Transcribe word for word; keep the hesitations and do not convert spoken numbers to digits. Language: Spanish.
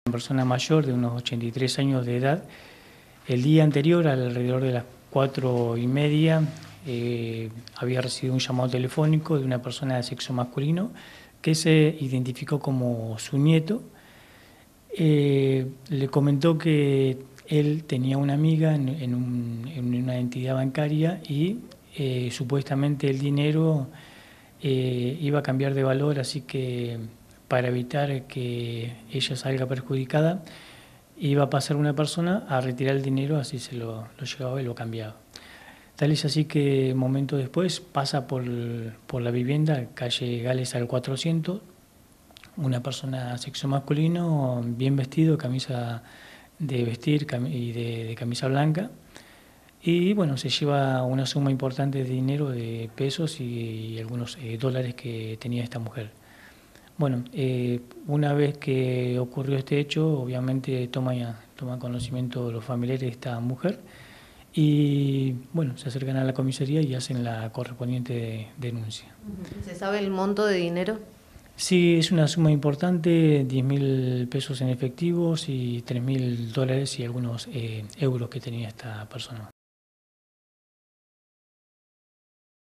Una persona mayor de unos ochenta y tres años de edad. El día anterior, alrededor de las cuatro y media, eh, había recibido un llamado telefónico de una persona de sexo masculino que se identificó como su nieto. Eh, le comentó que él tenía una amiga en, en, un, en una entidad bancaria y eh, supuestamente el dinero eh, iba a cambiar de valor, así que para evitar que ella salga perjudicada, iba a pasar una persona a retirar el dinero, así se lo, lo llevaba y lo cambiaba. Tal es así que momento después pasa por, por la vivienda, calle Gales al cuatrocientos, una persona sexo masculino, bien vestido, camisa de vestir y de, de camisa blanca, y bueno, se lleva una suma importante de dinero, de pesos y, y algunos eh, dólares que tenía esta mujer. Bueno, eh, una vez que ocurrió este hecho, obviamente toma, toma conocimiento los familiares de esta mujer y bueno, se acercan a la comisaría y hacen la correspondiente denuncia. ¿Se sabe el monto de dinero? Sí, es una suma importante, diez mil pesos en efectivos y tres mil dólares y algunos eh, euros que tenía esta persona.